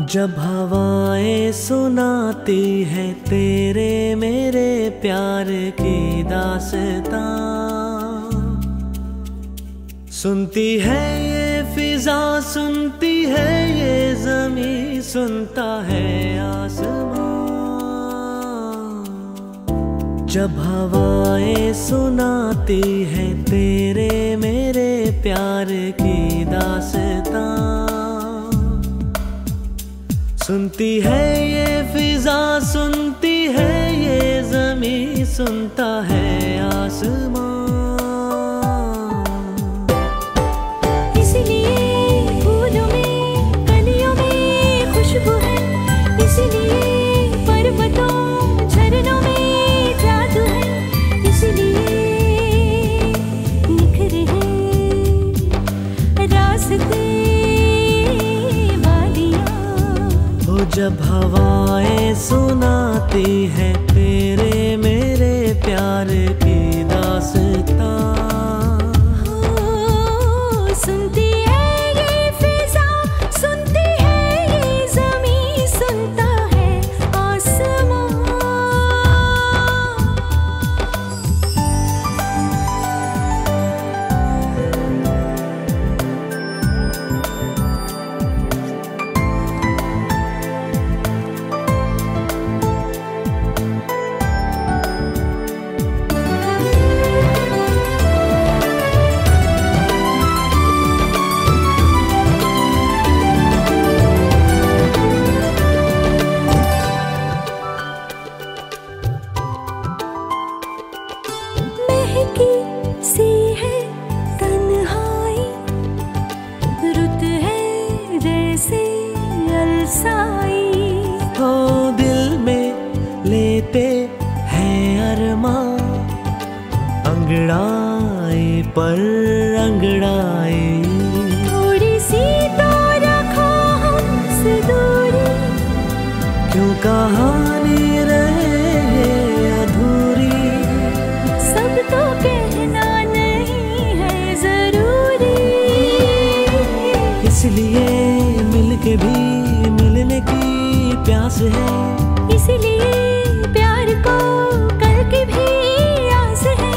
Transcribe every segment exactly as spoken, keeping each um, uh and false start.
जब हवाएं सुनाती है तेरे मेरे प्यार की दास्तां, सुनती है ये फिजा, सुनती है ये ज़मीं, सुनता है आसमां। जब हवाएं सुनाती है तेरे मेरे प्यार की दास्तां, सुनती है ये फिजा, सुनती है ये ज़मीं, सुनता है आसमां। इसलिए फूलों में कलियों में खुशबू है, इसलिए पर्वतों झरनों में जादू है, इसलिए निखरे हैं रास्ते जब हवाएं सुनाती है तेरे मेरे प्यार की दास्तां, सुनती है ये फिजा, सुनती है ये ज़मीं, सुनता है आसमां। सी है तन्हाई, रुत है जैसे अलसाई, हो दिल में लेते हैं अरमां, अंगड़ाई पर अंगड़ाई। थोड़ी सी तो रखो हमसे दूरी, क्यों कहानी रहे अधूरी, सब तो कहना नहीं है जरूरी। इसलिए मिलके भी मिलने की प्यास है, इसलिए प्यार को कल की भी आस है,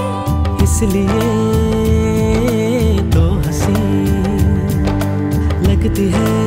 इसलिए तो हंसी लगती है